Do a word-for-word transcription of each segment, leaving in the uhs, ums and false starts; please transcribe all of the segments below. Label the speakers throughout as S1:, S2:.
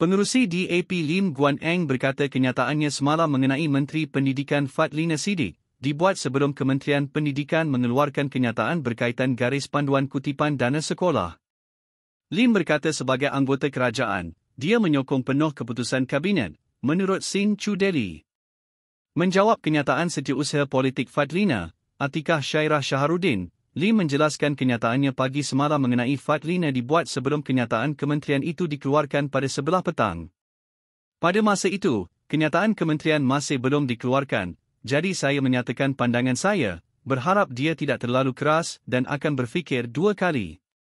S1: Pengerusi D A P Lim Guan Eng berkata kenyataannya semalam mengenai Menteri Pendidikan Fadlina Siddiq dibuat sebelum Kementerian Pendidikan mengeluarkan kenyataan berkaitan garis panduan kutipan dana sekolah. Lim berkata sebagai anggota kerajaan, dia menyokong penuh keputusan Kabinet, menurut Sin Chu Deli. Menjawab kenyataan setiausaha politik Fadlina, Atikah Syairah Shaharuddin, Lim menjelaskan kenyataannya pagi semalam mengenai Fadlina dibuat sebelum kenyataan kementerian itu dikeluarkan pada sebelah petang. Pada masa itu, kenyataan kementerian masih belum dikeluarkan, jadi saya menyatakan pandangan saya, berharap dia tidak terlalu keras dan akan berfikir dua kali.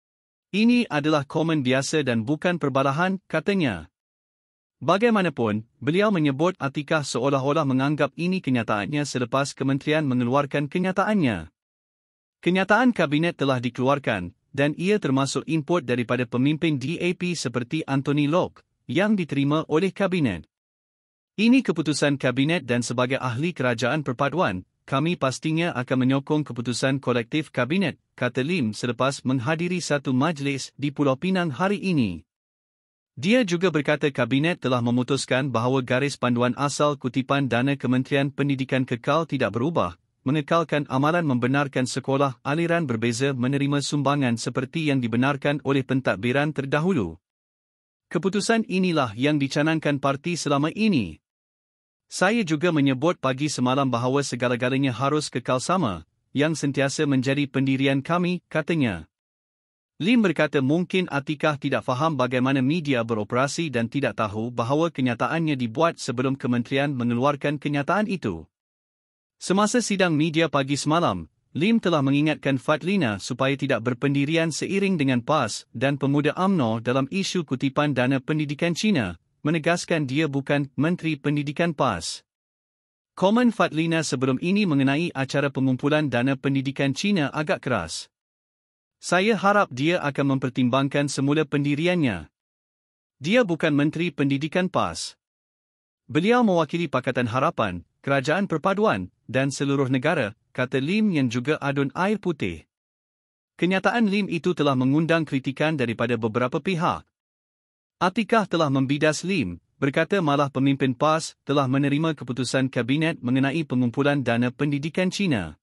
S1: Ini adalah komen biasa dan bukan perbalahan, katanya. Bagaimanapun, beliau menyebut Atikah seolah-olah menganggap ini kenyataannya selepas kementerian mengeluarkan kenyataannya. Kenyataan Kabinet telah dikeluarkan, dan ia termasuk input daripada pemimpin D A P seperti Anthony Locke, yang diterima oleh Kabinet. Ini keputusan Kabinet dan sebagai ahli kerajaan perpaduan, kami pastinya akan menyokong keputusan kolektif Kabinet, kata Lim selepas menghadiri satu majlis di Pulau Pinang hari ini. Dia juga berkata Kabinet telah memutuskan bahawa garis panduan asal kutipan dana Kementerian Pendidikan kekal tidak berubah, mengekalkan amalan membenarkan sekolah aliran berbeza menerima sumbangan seperti yang dibenarkan oleh pentadbiran terdahulu. Keputusan inilah yang dicanangkan parti selama ini. Saya juga menyebut pagi semalam bahawa segala-galanya harus kekal sama, yang sentiasa menjadi pendirian kami, katanya. Lim berkata mungkin Atikah tidak faham bagaimana media beroperasi dan tidak tahu bahawa kenyataannya dibuat sebelum kementerian mengeluarkan kenyataan itu. Semasa sidang media pagi semalam, Lim telah mengingatkan Fadlina supaya tidak berpendirian seiring dengan P A S dan Pemuda U M N O dalam isu kutipan dana pendidikan Cina, menegaskan dia bukan Menteri Pendidikan P A S. Komen Fadlina sebelum ini mengenai acara pengumpulan dana pendidikan Cina agak keras. Saya harap dia akan mempertimbangkan semula pendiriannya. Dia bukan Menteri Pendidikan P A S. Beliau mewakili Pakatan Harapan, Kerajaan Perpaduan, dan seluruh negara, kata Lim yang juga adun air putih. Kenyataan Lim itu telah mengundang kritikan daripada beberapa pihak. Atikah telah membidas Lim, berkata malah pemimpin P A S telah menerima keputusan Kabinet mengenai pengumpulan dana pendidikan Cina.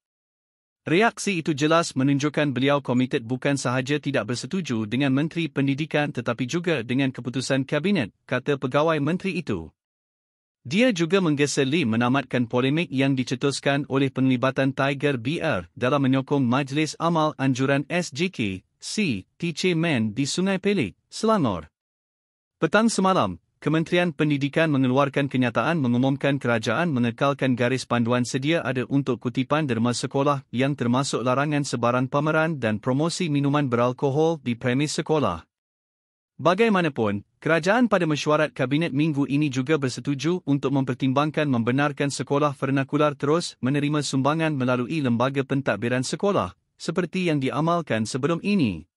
S1: Reaksi itu jelas menunjukkan beliau komited bukan sahaja tidak bersetuju dengan Menteri Pendidikan tetapi juga dengan keputusan Kabinet, kata pegawai menteri itu. Dia juga menggesa Lim menamatkan polemik yang dicetuskan oleh penglibatan Tiger B R dalam menyokong Majlis Amal Anjuran S J K, C, T C Men di Sungai Pelik, Selangor. Petang semalam, Kementerian Pendidikan mengeluarkan kenyataan mengumumkan kerajaan mengekalkan garis panduan sedia ada untuk kutipan derma sekolah yang termasuk larangan sebaran pameran dan promosi minuman beralkohol di premis sekolah. Bagaimanapun, kerajaan pada mesyuarat Kabinet minggu ini juga bersetuju untuk mempertimbangkan membenarkan sekolah vernakular terus menerima sumbangan melalui lembaga pentadbiran sekolah, seperti yang diamalkan sebelum ini.